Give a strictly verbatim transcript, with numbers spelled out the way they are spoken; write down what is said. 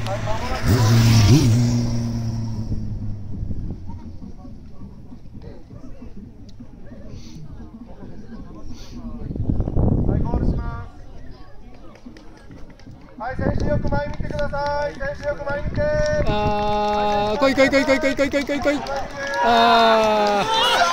はい、選手よく前見てください。選手よく前見て。 ああ、来い来い来い来い来い来い来い来い。ああ。